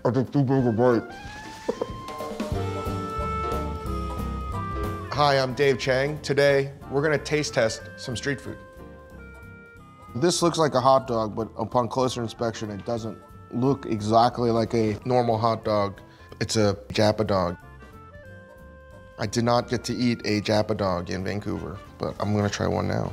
I took too big a bite. Hi, I'm Dave Chang. Today, we're gonna taste test some street food. This looks like a hot dog, but upon closer inspection, it doesn't look exactly like a normal hot dog. It's a Japa dog. I did not get to eat a Japa dog in Vancouver, but I'm gonna try one now.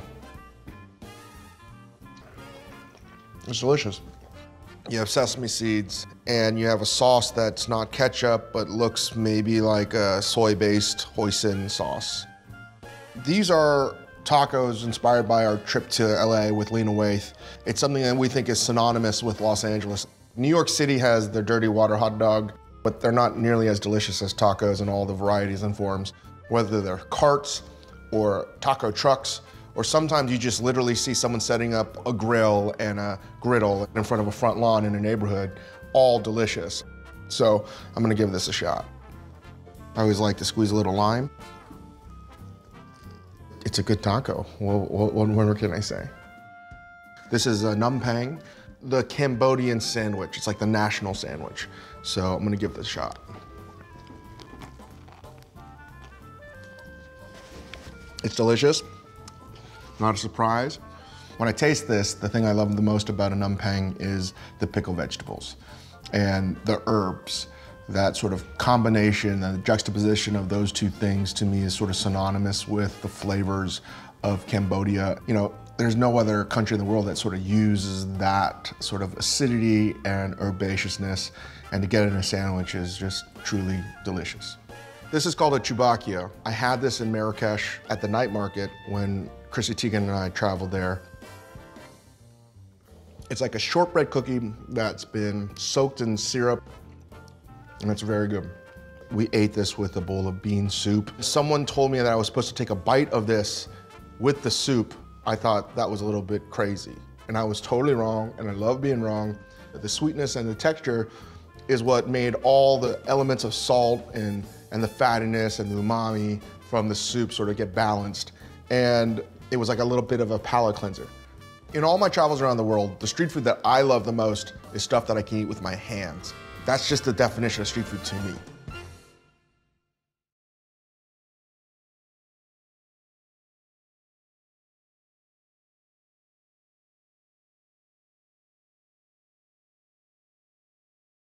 It's delicious. You have sesame seeds, and you have a sauce that's not ketchup, but looks maybe like a soy-based hoisin sauce. These are tacos inspired by our trip to LA with Lena Waithe. It's something that we think is synonymous with Los Angeles. New York City has their dirty water hot dog, but they're not nearly as delicious as tacos in all the varieties and forms, whether they're carts or taco trucks, or sometimes you just literally see someone setting up a grill and a griddle in front of a front lawn in a neighborhood, all delicious. So I'm gonna give this a shot. I always like to squeeze a little lime. It's a good taco. What more can I say? This is a Phnom Penh, the Cambodian sandwich. It's like the national sandwich. So I'm gonna give this a shot. It's delicious. Not a surprise. When I taste this, the thing I love the most about a Phnom Penh is the pickled vegetables and the herbs. That sort of combination and the juxtaposition of those two things to me is sort of synonymous with the flavors of Cambodia. You know, there's no other country in the world that sort of uses that sort of acidity and herbaceousness, and to get it in a sandwich is just truly delicious. This is called a chubakia. I had this in Marrakesh at the night market when Chrissy Teigen and I traveled there. It's like a shortbread cookie that's been soaked in syrup, and it's very good. We ate this with a bowl of bean soup. Someone told me that I was supposed to take a bite of this with the soup. I thought that was a little bit crazy, and I was totally wrong, and I love being wrong. The sweetness and the texture is what made all the elements of salt and the fattiness and the umami from the soup sort of get balanced. And it was like a little bit of a palate cleanser. In all my travels around the world, the street food that I love the most is stuff that I can eat with my hands. That's just the definition of street food to me.